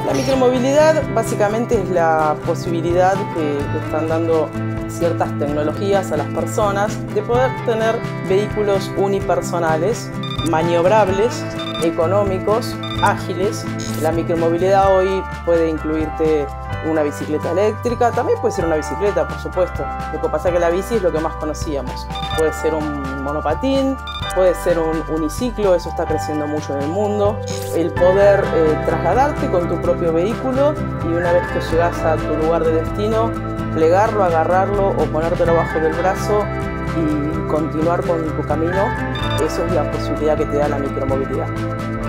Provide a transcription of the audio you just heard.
La micromovilidad básicamente es la posibilidad que están dando ciertas tecnologías a las personas de poder tener vehículos unipersonales, maniobrables, económicos, ágiles. La micromovilidad hoy puede incluirte una bicicleta eléctrica, también puede ser una bicicleta, por supuesto. Lo que pasa es que la bici es lo que más conocíamos. Puede ser un monopatín, puede ser un uniciclo, eso está creciendo mucho en el mundo. El poder trasladarte con tu propio vehículo y una vez que llegas a tu lugar de destino, plegarlo, agarrarlo o ponértelo bajo del brazo y continuar con tu camino. Eso es la posibilidad que te da la micromovilidad.